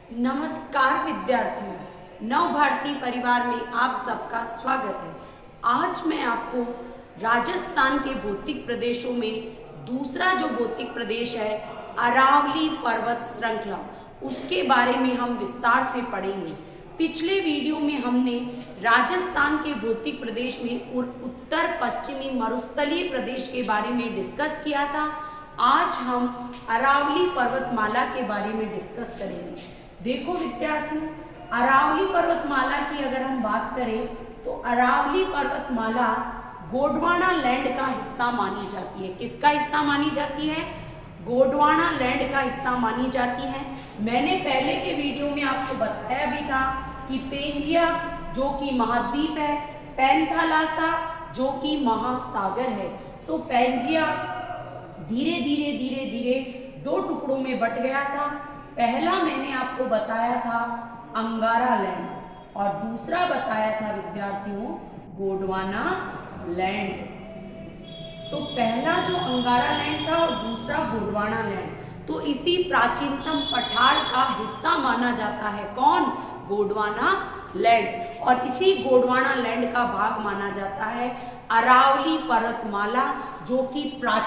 नमस्कार विद्यार्थियों, नव भारती परिवार में आप सबका स्वागत है। आज मैं आपको राजस्थान के भौतिक प्रदेशों में दूसरा जो भौतिक प्रदेश है अरावली पर्वत श्रृंखला, उसके बारे में हम विस्तार से पढ़ेंगे। पिछले वीडियो में हमने राजस्थान के भौतिक प्रदेश में उत्तर पश्चिमी मरुस्थलीय प्रदेश के बारे में डिस्कस किया था। आज हम अरावली पर्वतमाला के बारे में डिस्कस करेंगे। देखो विद्यार्थियों, अरावली पर्वतमाला की अगर हम बात करें तो अरावली पर्वतमाला गोंडवाना लैंड का हिस्सा मानी जाती है। किसका हिस्सा मानी जाती है? गोंडवाना लैंड का हिस्सा मानी जाती है। मैंने पहले के वीडियो में आपको बताया भी था कि पेंजिया जो कि महाद्वीप है, पैंथालासा जो कि महासागर है। तो पेंजिया धीरे धीरे दो टुकड़ों में बट गया था। पहला मैंने आपको बताया था अंगारा लैंड और दूसरा बताया था विद्यार्थियों गोंडवाना लैंड। तो पहला जो अंगारा लैंड था और दूसरा गोंडवाना लैंड, तो इसी प्राचीनतम पठार का हिस्सा माना जाता है। कौन? गोंडवाना लैंड। और इसी गोंडवाना लैंड का भाग माना जाता है अरावली पर्वतमाला जो कि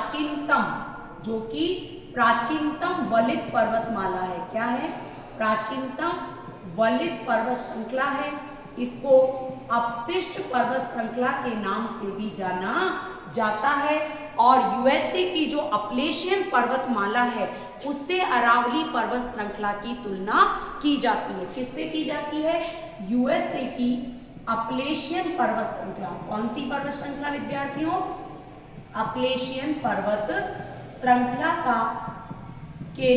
प्राचीनतम वलित पर्वतमाला है। क्या है? प्राचीनतम वलित पर्वत श्रृंखला है। इसको अपशिष्ट पर्वत श्रृंखला के नाम से भी जाना जाता है। और यूएसए की जो अपलेशियन पर्वतमाला है उससे अरावली पर्वत श्रृंखला की तुलना की जाती है। किससे की जाती है? यूएसए की अपलेशियन पर्वत श्रृंखला। कौन सी पर्वत श्रृंखला विद्यार्थियों? अपलेशियन पर्वत श्रृंखला का के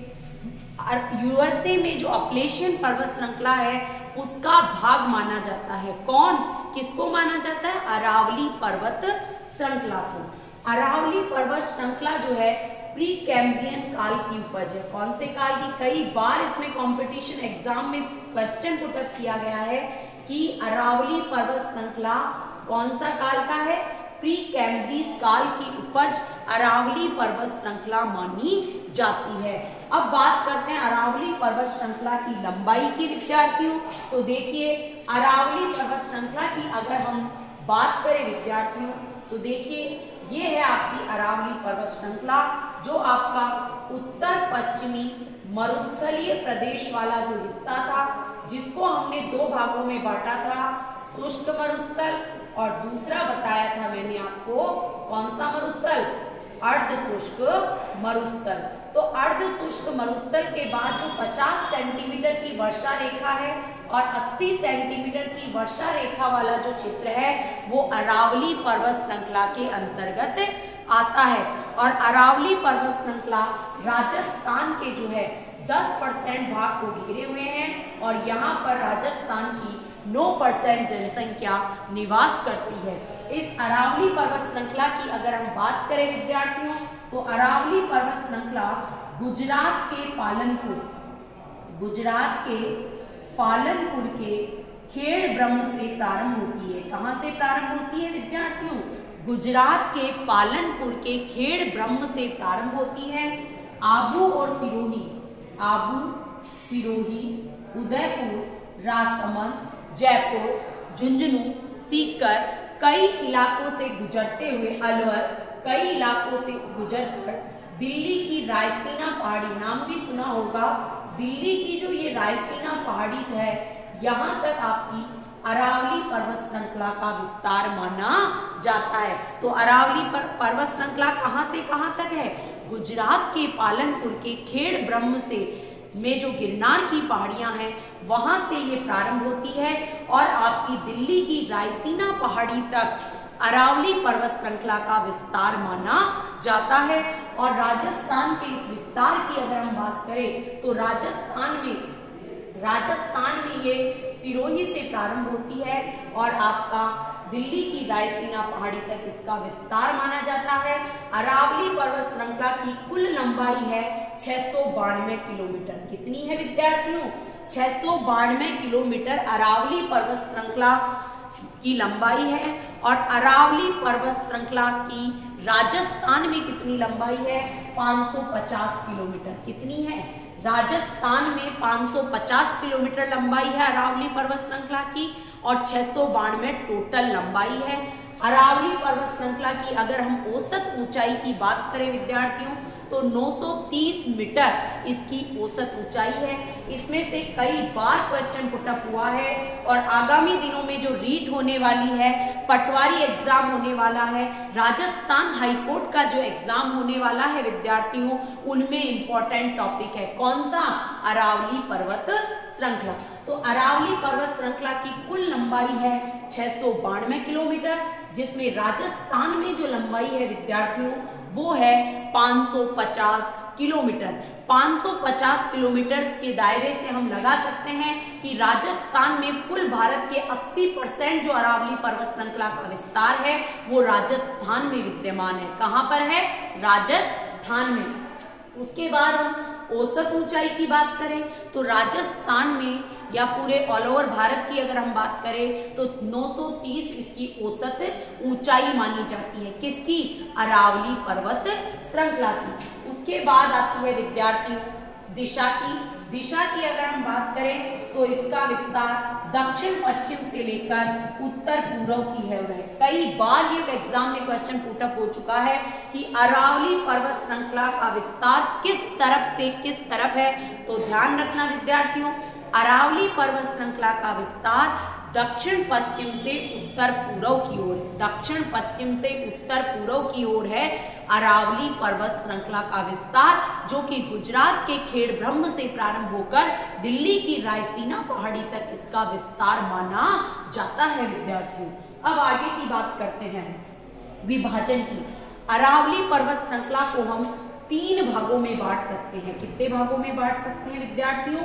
यूएसए में जो अपलेशियन पर्वत श्रृंखला है उसका भाग माना जाता है। कौन? किसको माना जाता है? अरावली पर्वत श्रृंखला को। अरावली पर्वत श्रृंखला जो है प्री कैम्ब्रियन काल की उपज है। कौन से काल की? कई बार इसमें कंपटीशन एग्जाम में क्वेश्चन पुट अप किया गया है कि अरावली पर्वत श्रृंखला कौन सा काल का है? प्री कैम्ब्रियन काल की उपज अरावली पर्वत श्रृंखला मानी जाती है। अब बात करते हैं अरावली पर्वत श्रृंखला की लंबाई की विद्यार्थियों। तो देखिए अरावली पर्वत श्रृंखला की अगर हम बात करें विद्यार्थियों तो देखिए ये है आपकी अरावली पर्वत श्रृंखला जो आपका उत्तर पश्चिमी मरुस्थलीय प्रदेश वाला जो हिस्सा था जिसको हमने दो भागों में बांटा था, शुष्क मरुस्थल और दूसरा बताया था मैंने आपको कौन सा मरुस्थल? अर्ध शुष्क मरुस्थल। तो अर्ध शुष्क मरुस्थल के बाद जो 50 सेंटीमीटर की वर्षा रेखा है और 80 सेंटीमीटर की वर्षा रेखा वाला जो क्षेत्र है वो अरावली पर्वत श्रृंखला के अंतर्गत आता है। और अरावली पर्वत श्रृंखला राजस्थान के जो है 10% भाग को घेरे हुए हैं और यहाँ पर राजस्थान की 9% जनसंख्या निवास करती है। इस अरावली पर्वत श्रृंखला की अगर हम बात करें विद्यार्थियों तो अरावली पर्वत श्रृंखला गुजरात के पालनपुर के खेड़ ब्रह्म से प्रारंभ होती है। कहाँ से प्रारंभ होती है विद्यार्थियों? गुजरात के पालनपुर के खेड़ ब्रह्म से प्रारंभ होती है। आबू सिरोही, उदयपुर, राजसमंद, जयपुर, झुंझुनू, सीकर कई इलाकों से गुजरते हुए अलवर कई इलाकों से गुजरकर दिल्ली की रायसीना पहाड़ी, नाम भी सुना होगा, दिल्ली की जो ये रायसीना पहाड़ी है यहाँ तक आपकी अरावली पर्वत श्रृंखला का विस्तार माना जाता है। तो अरावली पर्वत श्रृंखला कहाँ से कहाँ तक है? गुजरात के पालनपुर के खेड़ ब्रह्म से में जो गिरनार की पहाड़ियां हैं वहां से ये प्रारंभ होती है और आपकी दिल्ली की रायसीना पहाड़ी तक अरावली पर्वत श्रृंखला का विस्तार माना जाता है। और राजस्थान के इस विस्तार की अगर हम बात करें तो राजस्थान में ये सिरोही से प्रारंभ होती है और आपका दिल्ली की रायसीना पहाड़ी तक इसका विस्तार माना जाता है। अरावली पर्वत श्रृंखला की कुल लंबाई है 692 किलोमीटर। कितनी है विद्यार्थियों? 692 किलोमीटर अरावली पर्वत श्रृंखला की लंबाई है। और अरावली पर्वत श्रृंखला की राजस्थान में कितनी लंबाई है? 550 किलोमीटर। कितनी है? राजस्थान में 550 किलोमीटर लंबाई है अरावली पर्वत श्रृंखला की और 692 टोटल लंबाई है। अरावली पर्वत श्रृंखला की अगर हम औसत ऊंचाई की बात करें विद्यार्थियों तो 930 मीटर इसकी औसत ऊंचाई है। इसमें से कई बार क्वेश्चन पुटअप हुआ है और आगामी दिनों में जो रीट होने वाली है, पटवारी एग्जाम होने वाला है, राजस्थान हाईकोर्ट का जो एग्जाम होने वाला है विद्यार्थियों, उनमें इंपॉर्टेंट टॉपिक है कौन सा? अरावली पर्वत श्रृंखला। तो अरावली पर्वत श्रृंखला की कुल लंबाई है 692 किलोमीटर, जिसमें राजस्थान में जो लंबाई है विद्यार्थियों वो है 550 किलोमीटर। 550 किलोमीटर के दायरे से हम लगा सकते हैं कि राजस्थान में कुल भारत के 80% जो अरावली पर्वत श्रृंखला का विस्तार है वो राजस्थान में विद्यमान है। कहां पर है? राजस्थान में। उसके बाद हम औसत ऊंचाई की बात करें तो राजस्थान में या पूरे ऑल ओवर भारत की अगर हम बात करें तो 930 इसकी औसत ऊंचाई मानी जाती है। किसकी? अरावली पर्वत श्रृंखला की। उसके बाद आती है विद्यार्थियों दिशा की। दिशा की अगर हम बात करें तो इसका विस्तार दक्षिण पश्चिम से लेकर उत्तर पूर्व की है। कई बार ये एग्जाम में क्वेश्चन पुटअप हो चुका है कि अरावली पर्वत श्रृंखला का विस्तार किस तरफ से किस तरफ है। तो ध्यान रखना विद्यार्थियों, अरावली पर्वत श्रृंखला का विस्तार दक्षिण पश्चिम से उत्तर पूर्व की ओर है। दक्षिण पश्चिम से उत्तर पूर्व की ओर है अरावली पर्वत श्रृंखला का विस्तार, जो कि गुजरात के खेड़ ब्रह्म से प्रारंभ होकर दिल्ली की रायसीना पहाड़ी तक इसका विस्तार माना जाता है विद्यार्थियों। अब आगे की बात करते हैं विभाजन की। अरावली पर्वत श्रृंखला को हम 3 भागों में बांट सकते हैं। कितने भागों में बांट सकते हैं विद्यार्थियों?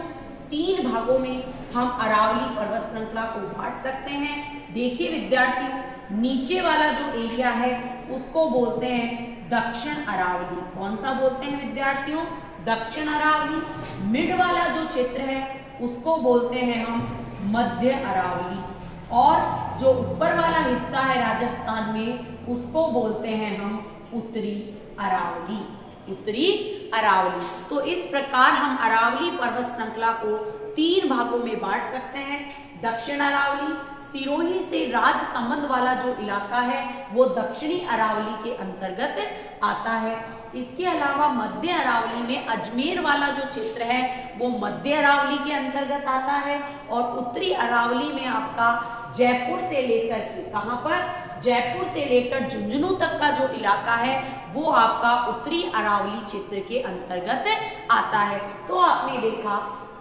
3 भागों में हम अरावली पर्वत श्रृंखला को बांट सकते हैं। देखिए विद्यार्थियों, नीचे वाला जो एरिया है उसको बोलते हैं दक्षिण अरावली। कौन सा बोलते हैं विद्यार्थियों? दक्षिण अरावली। मिड वाला जो क्षेत्र है उसको बोलते हैं हम मध्य अरावली, और जो ऊपर वाला हिस्सा है राजस्थान में उसको बोलते हैं हम उत्तरी अरावली। उत्तरी अरावली। तो इस प्रकार हम अरावली पर्वत श्रृंखला को 3 भागों में बांट सकते हैं। दक्षिण अरावली, सिरोही से राजसमंद वाला जो इलाका है वो दक्षिणी अरावली के अंतर्गत आता है। इसके अलावा मध्य अरावली में अजमेर वाला जो क्षेत्र है वो मध्य अरावली के अंतर्गत आता है, और उत्तरी अरावली में आपका जयपुर से लेकर के कहां पर? जयपुर से लेकर झुंझुनू तक का जो इलाका है वो आपका उत्तरी अरावली क्षेत्र के अंतर्गत आता है। तो आपने देखा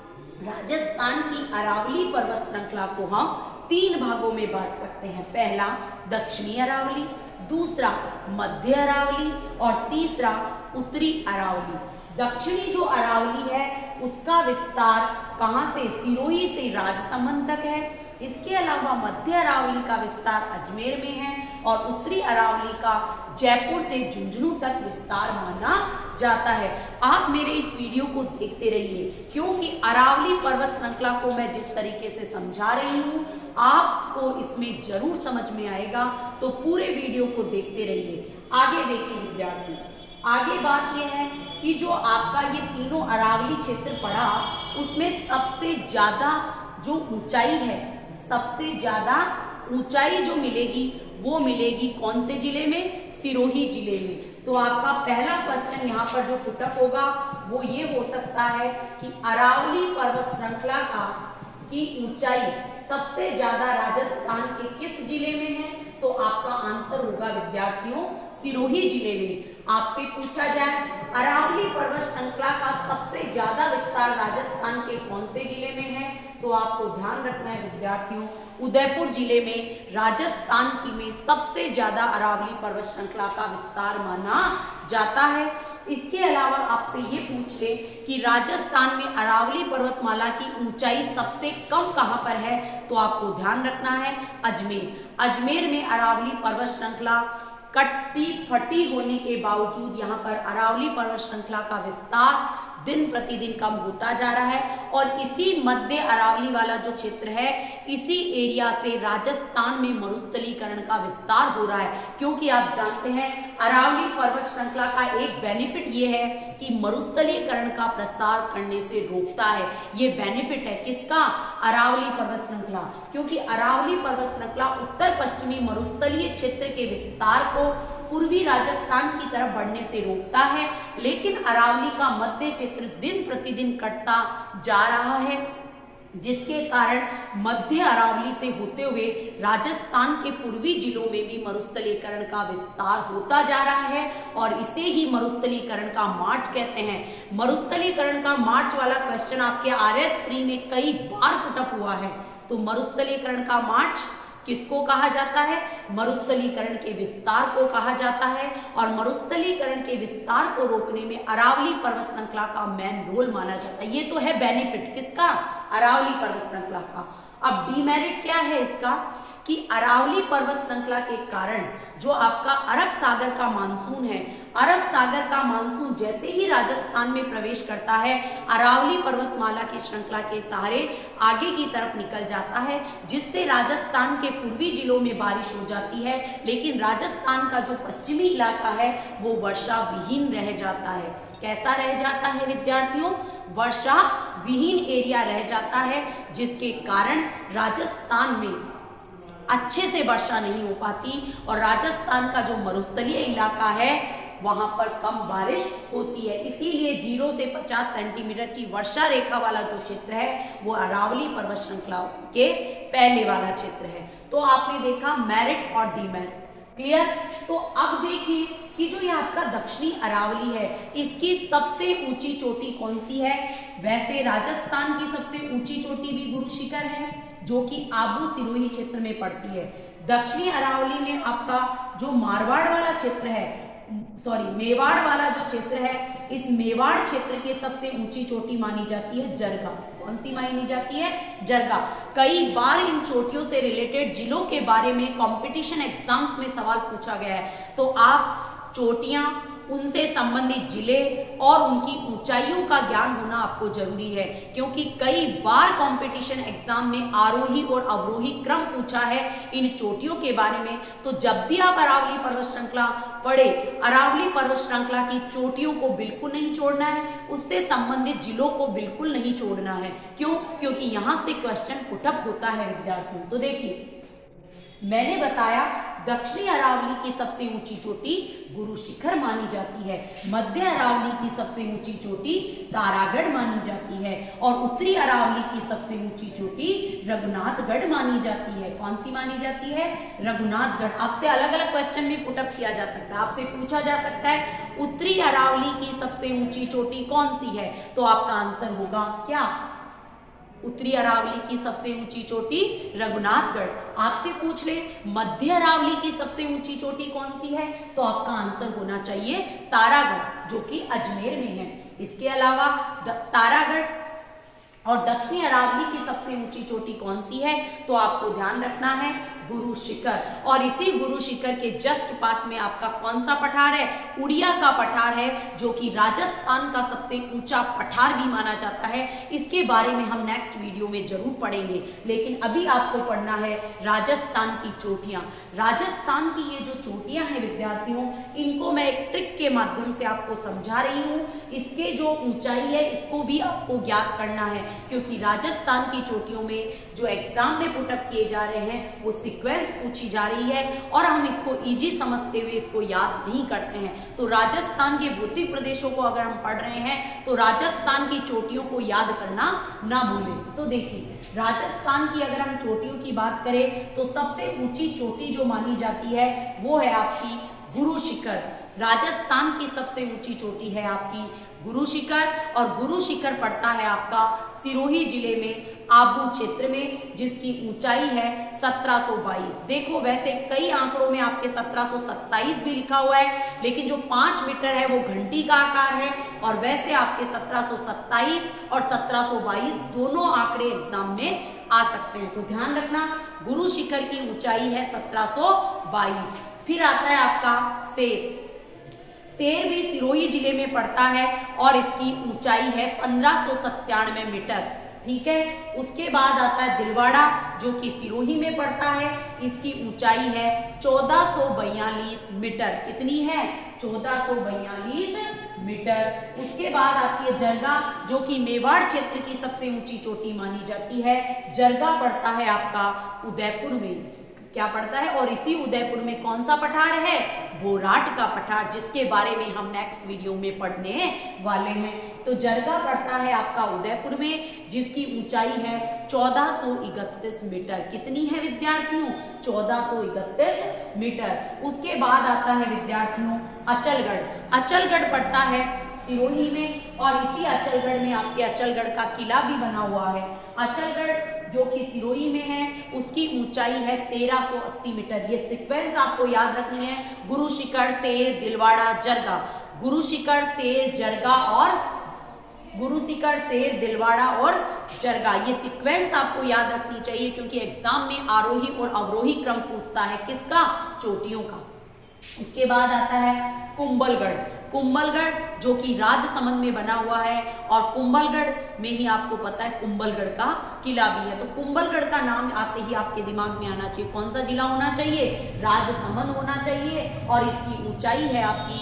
राजस्थान की अरावली पर्वत श्रृंखला को हम 3 भागों में बांट सकते हैं। पहला दक्षिणी अरावली, दूसरा मध्य अरावली और तीसरा उत्तरी अरावली। दक्षिणी जो अरावली है उसका विस्तार कहां से? सिरोही से राजसमंद तक है। इसके अलावा मध्य अरावली का विस्तार अजमेर में है, और उत्तरी अरावली का जयपुर से झुंझुनू तक विस्तार माना जाता है। आप मेरे इस वीडियो को देखते रहिए, क्योंकि अरावली पर्वत श्रृंखला को मैं जिस तरीके से समझा रही हूँ आपको इसमें जरूर समझ में आएगा। तो पूरे वीडियो को देखते रहिए। आगे देखिए विद्यार्थी, आगे बात यह है कि जो आपका ये तीनों अरावली क्षेत्र पड़ा उसमें सबसे ज्यादा जो ऊंचाई है, सबसे ज्यादा ऊंचाई जो मिलेगी वो मिलेगी कौन से जिले में? सिरोही जिले में। तो आपका पहला क्वेश्चन यहाँ पर जो पुटअप होगा वो ये हो सकता है कि अरावली पर्वत श्रृंखला की ऊंचाई सबसे ज्यादा राजस्थान के किस जिले में है? तो आपका आंसर होगा विद्यार्थियों सिरोही जिले में। आपसे पूछा जाए अरावली पर्वत श्रृंखला का सबसे ज्यादा विस्तार राजस्थान के कौन से जिले में है? तो आपको ध्यान रखना है विद्यार्थियों उदयपुर जिले में राजस्थान की में सबसे ज्यादा अरावली पर्वत श्रृंखला का विस्तार माना जाता है। इसके अलावा आपसे ये पूछ ले कि राजस्थान में अरावली पर्वतमाला की ऊंचाई सबसे कम कहां पर है? तो आपको ध्यान रखना है अजमेर। अजमेर में अरावली पर्वत श्रृंखला कटी फटी होने के बावजूद यहाँ पर अरावली पर्वत श्रृंखला का विस्तार दिन प्रतिदिन कम होता जा रहा है और इसी मध्य अरावली वाला जो क्षेत्र है, इसी एरिया से राजस्थान में मरुस्थलीकरण का विस्तार हो रहा है। क्योंकि आप जानते हैं अरावली पर्वत श्रृंखला का एक बेनिफिट ये है कि मरुस्थलीकरण का प्रसार करने से रोकता है। ये बेनिफिट है किसका? अरावली पर्वत श्रृंखला। क्योंकि अरावली पर्वत श्रृंखला उत्तर पश्चिमी मरुस्थलीय क्षेत्र के विस्तार को पूर्वी राजस्थान की तरफ बढ़ने से रोकता है, लेकिन अरावली का मध्य क्षेत्र दिन प्रतिदिन कटता जा रहा है, जिसके कारण मध्य अरावली से होते हुए राजस्थान के पूर्वी जिलों में भी मरुस्थलीकरण का विस्तार होता जा रहा है और इसे ही मरुस्थलीकरण का मार्च कहते हैं। मरुस्थलीकरण का मार्च वाला क्वेश्चन आपके RS प्री में कई बार पुटअप हुआ है। तो मरुस्थलीकरण का मार्च किसको कहा जाता है? मरुस्थलीकरण के विस्तार को कहा जाता है और मरुस्थलीकरण के विस्तार को रोकने में अरावली पर्वत श्रृंखला का मेन रोल माना जाता है। ये तो है बेनिफिट किसका? अरावली पर्वत श्रृंखला का। अब डीमेरिट क्या है इसका? कि अरावली पर्वत श्रृंखला के कारण जो आपका अरब सागर का मानसून है, अरब सागर का मानसून जैसे ही राजस्थान में प्रवेश करता है, अरावली पर्वतमाला की श्रृंखला के सहारे आगे की तरफ निकल जाता है, जिससे राजस्थान के पूर्वी जिलों में बारिश हो जाती है, लेकिन राजस्थान का जो पश्चिमी इलाका है वो वर्षा विहीन रह जाता है। कैसा रह जाता है विद्यार्थियों? वर्षा विहीन एरिया रह जाता है, जिसके कारण राजस्थान में अच्छे से वर्षा नहीं हो पाती और राजस्थान का जो मरुस्थलीय इलाका है वहां पर कम बारिश होती है। इसीलिए 0 से 50 सेंटीमीटर की वर्षा रेखा वाला जो क्षेत्र है वो अरावली पर्वत श्रृंखला के पहले वाला क्षेत्र है। तो आपने देखा मेरिट और डीमेरिट, क्लियर? तो अब देखिए कि जो ये आपका दक्षिणी अरावली है, इसकी सबसे ऊंची चोटी कौन सी है? वैसे राजस्थान की सबसे ऊंची चोटी भी गुरु शिखर है, जो कि आबू सिरोही क्षेत्र में पड़ती है। दक्षिणी अरावली में आपका जो मारवाड़ वाला क्षेत्र है, मेवाड़ वाला जो क्षेत्र है, इस मेवाड़ क्षेत्र के सबसे ऊंची चोटी मानी जाती है जरगा। कौन सी मानी जाती है? जरगा। कई बार इन चोटियों से रिलेटेड जिलों के बारे में कंपटीशन एग्जाम्स में सवाल पूछा गया है, तो आप चोटियां, उनसे संबंधित जिले और उनकी ऊंचाइयों का ज्ञान होना आपको जरूरी है, क्योंकि कई बार कंपटीशन एग्जाम में आरोही और अवरोही क्रम पूछा है इन चोटियों के बारे में। तो जब भी आप अरावली पर्वत श्रृंखला पढ़े, अरावली पर्वत श्रृंखला की चोटियों को बिल्कुल नहीं छोड़ना है, उससे संबंधित जिलों को बिल्कुल नहीं छोड़ना है। क्यों? क्योंकि यहां से क्वेश्चन पुटअप होता है विद्यार्थियों। तो देखिए, मैंने बताया दक्षिणी अरावली की सबसे ऊंची चोटी गुरु शिखर मानी जाती है, मध्य अरावली की सबसे ऊंची चोटी तारागढ़ मानी जाती है और उत्तरी अरावली की सबसे ऊंची चोटी रघुनाथगढ़ मानी जाती है। कौन सी मानी जाती है? रघुनाथगढ़। आपसे अलग अलग क्वेश्चन भी पुटअप किया जा सकता है, आपसे पूछा जा सकता है उत्तरी अरावली की सबसे ऊंची चोटी कौन सी है, तो आपका आंसर होगा क्या? उत्तरी अरावली की सबसे ऊंची चोटी रघुनाथगढ़। आपसे पूछ ले मध्य अरावली की सबसे ऊंची चोटी कौन सी है, तो आपका आंसर होना चाहिए तारागढ़, जो कि अजमेर में है। इसके अलावा तारागढ़ और दक्षिणी अरावली की सबसे ऊंची चोटी कौन सी है, तो आपको ध्यान रखना है गुरु शिखर। और इसी गुरु शिखर के जस्ट पास में आपका कौन सा पठार है? उड़िया का पठार है, जो कि राजस्थान का सबसे ऊंचा पठार भी माना जाता है। इसके बारे में हम नेक्स्ट वीडियो में जरूर पढ़ेंगे, लेकिन अभी आपको पढ़ना है राजस्थान की चोटियां। राजस्थान की ये जो चोटियां हैं विद्यार्थियों, इनको मैं एक ट्रिक के माध्यम से आपको समझा रही हूँ। इसके जो ऊंचाई है इसको भी आपको ज्ञात करना है, क्योंकि राजस्थान की चोटियों में जो एग्जाम में पुटअप किए जा रहे हैं वो सीक्वेंस पूछी जा रही है और हम इसको इजी समझते हुए इसको याद नहीं करते हैं। तो राजस्थान के भौतिक प्रदेशों को अगर हम पढ़ रहे हैं तो राजस्थान की चोटियों को याद करना ना भूलें। तो देखिए, राजस्थान की अगर हम चोटियों की बात करें तो सबसे ऊंची चोटी जो मानी जाती है वो है आपकी गुरु शिखर। राजस्थान की सबसे ऊंची चोटी है आपकी गुरु शिखर और गुरु शिखर पड़ता है आपका सिरोही जिले में आबू क्षेत्र में, जिसकी ऊंचाई है 1722। देखो, वैसे कई आंकड़ों में आपके 1727 भी लिखा हुआ है, लेकिन जो 5 मीटर है वो घंटी का आकार है और वैसे आपके 1727 और 1722 दोनों आंकड़े एग्जाम में आ सकते हैं। तो ध्यान रखना, गुरु शिखर की ऊंचाई है 1722। फिर आता है आपका सेर भी सिरोही जिले में पड़ता है और इसकी ऊंचाई है 1597 मीटर। ठीक है, उसके बाद आता है दिलवाड़ा जो कि सिरोही में पड़ता है, इसकी ऊंचाई है 1442 मीटर। कितनी है? 1442 मीटर। उसके बाद आती है जरगा जो कि मेवाड़ क्षेत्र की सबसे ऊंची चोटी मानी जाती है। जरगा पड़ता है आपका उदयपुर में। क्या पड़ता है? और इसी उदयपुर में कौन सा पठार है? बोराट का पठार, जिसके बारे में हम नेक्स्ट वीडियो में पढ़ने वाले हैं। तो जरगा पड़ता है आपका उदयपुर में, जिसकी ऊंचाई है 1431 मीटर। कितनी है विद्यार्थियों? 1431 मीटर। उसके बाद आता है विद्यार्थियों अचलगढ़। अचलगढ़ पड़ता है सिरोही में और इसी अचलगढ़ में आपके अचलगढ़ का किला भी बना हुआ है। अचलगढ़ जो कि सिरोही में है, उसकी ऊंचाई है 1380 मीटर। ये सीक्वेंस आपको याद रखनी है, गुरु शिखर, सेर, दिलवाड़ा, जरगा। गुरु शिखर, सेर, जरगा और गुरु शिखर, सेर, दिलवाड़ा और जरगा, ये सीक्वेंस आपको याद रखनी चाहिए क्योंकि एग्जाम में आरोही और अवरोही क्रम पूछता है। किसका? चोटियों का। उसके बाद आता है कुंभलगढ़। कुंभलगढ़ जो कि राजसमंद में बना हुआ है और कुंभलगढ़ में ही आपको पता है कुंभलगढ़ का किला भी है। तो कुंभलगढ़ का नाम आते ही आपके दिमाग में आना चाहिए कौन सा जिला होना चाहिए? राजसमंद होना चाहिए और इसकी ऊंचाई है आपकी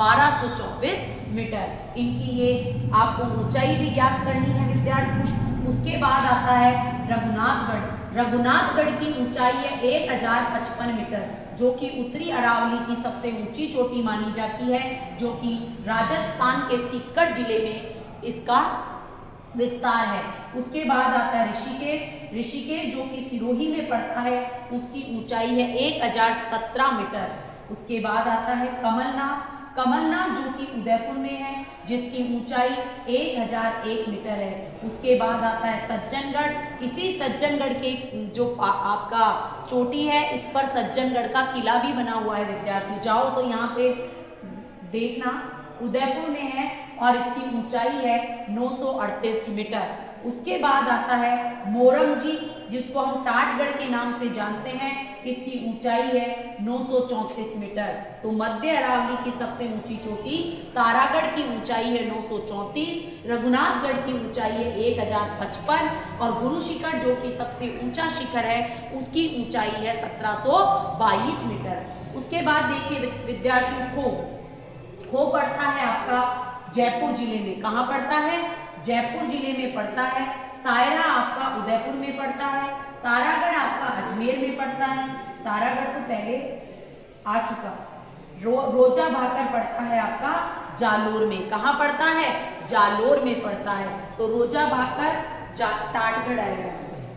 1224 मीटर। इनकी ये आपको ऊंचाई भी ज्ञात करनी है विद्यार्थियों। उसके बाद आता है रघुनाथगढ़। रघुनाथगढ़ की ऊंचाई है 1055 मीटर, जो कि उत्तरी अरावली की सबसे ऊंची चोटी मानी जाती है, जो कि राजस्थान के सीकर जिले में इसका विस्तार है। उसके बाद आता है ऋषिकेश। ऋषिकेश जो कि सिरोही में पड़ता है, उसकी ऊंचाई है 1017 मीटर। उसके बाद आता है कमलनाथ। कमलनाथ जो कि उदयपुर में है, जिसकी ऊंचाई 1001 मीटर है। उसके बाद आता है सज्जनगढ़। इसी सज्जनगढ़ के जो आपका चोटी है, इस पर सज्जनगढ़ का किला भी बना हुआ है विद्यार्थी। जाओ तो यहाँ पे देखना, उदयपुर में है और इसकी ऊंचाई है 938 मीटर। उसके बाद आता है मोरंगजी, जिसको हम टाटगढ़ के नाम से जानते हैं, इसकी ऊंचाई है 934 मीटर। तो मध्य अरावली की सबसे ऊंची चोटी तारागढ़ की ऊंचाई है 934, रघुनाथगढ़ की ऊंचाई है 1055 और गुरु शिखर जो कि सबसे ऊंचा शिखर है, उसकी ऊंचाई है 1722 मीटर। उसके बाद देखिए विद्यार्थियों खो पड़ता है आपका जयपुर जिले में। कहाँ पड़ता है? जयपुर जिले में पड़ता है। सायरा आपका उदयपुर में पड़ता है। तारागढ़ आपका अजमेर में पड़ता है। तारागढ़ तो पहले आ चुका। रोजा भाकर पड़ता है आपका जालोर में। कहाँ पड़ता है? जालोर में पड़ता है। तो रोजा भाकर टाटगढ़ आएगा,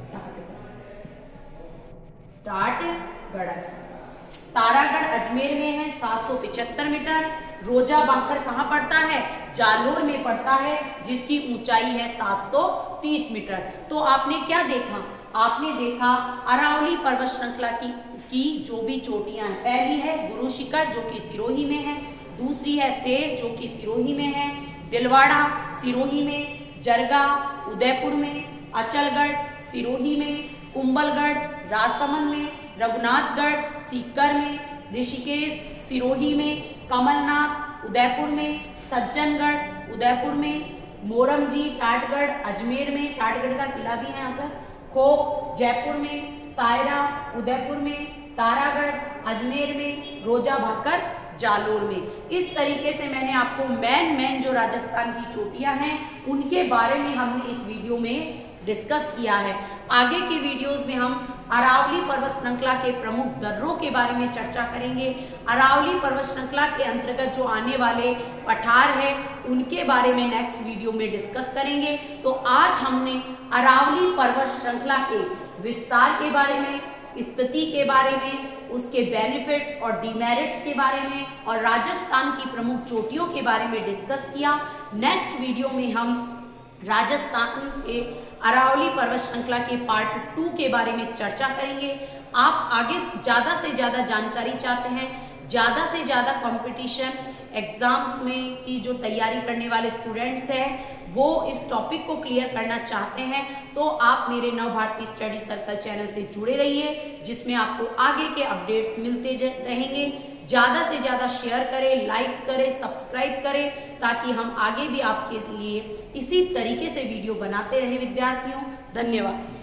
टाटगढ़। तारागढ़ अजमेर में है 775 मीटर। रोजा भाकर कहाँ पड़ता है? जालोर में पड़ता है, जिसकी ऊंचाई है 730 मीटर। तो आपने क्या देखा? आपने देखा अरावली पर्वत श्रृंखला की जो भी चोटियां हैं। पहली है गुरु शिखर जो कि सिरोही में है, दूसरी है सेर जो कि सिरोही में है, दिलवाड़ा सिरोही में, जरगा उदयपुर में, अचलगढ़ सिरोही में, कुंभलगढ़ राजसमंद में, रघुनाथगढ़ सीकर में, ऋषिकेश सिरोही में, कमलनाथ उदयपुर में, सज्जनगढ़ उदयपुर में, मोरंगजी टाटगढ़ अजमेर में, टाटगढ़ का किला भी है यहाँ पर, खो जयपुर में, सायरा उदयपुर में, तारागढ़ अजमेर में, रोजा भाकर जालोर में। इस तरीके से मैंने आपको मेन जो राजस्थान की चोटियां हैं उनके बारे में हमने इस वीडियो में डिस्कस किया है। आगे के वीडियोस में हम अरावली पर्वत श्रृंखला के प्रमुख दर्रों के बारे में चर्चा करेंगे। अरावली पर्वत श्रृंखला के अंतर्गत जो आने वाले पठार है उनके बारे में नेक्स्ट वीडियो में डिस्कस करेंगे। तो आज हमने अरावली पर्वत श्रृंखला के विस्तार के बारे में, स्थिति के बारे में, उसके बेनिफिट्स और डिमेरिट्स के बारे में और राजस्थान की प्रमुख चोटियों के बारे में डिस्कस किया। नेक्स्ट वीडियो में हम राजस्थान के अरावली पर्वत श्रृंखला के पार्ट 2 के बारे में चर्चा करेंगे। आप आगे ज्यादा से ज्यादा जानकारी चाहते हैं, ज्यादा से ज्यादा कंपटीशन एग्जाम्स में की जो तैयारी करने वाले स्टूडेंट्स हैं वो इस टॉपिक को क्लियर करना चाहते हैं, तो आप मेरे नव भारती स्टडी सर्कल चैनल से जुड़े रहिए, जिसमें आपको आगे के अपडेट्स मिलते रहेंगे। ज्यादा से ज्यादा शेयर करें, लाइक करें, सब्सक्राइब करें, ताकि हम आगे भी आपके लिए इसी तरीके से वीडियो बनाते रहे विद्यार्थियों। धन्यवाद।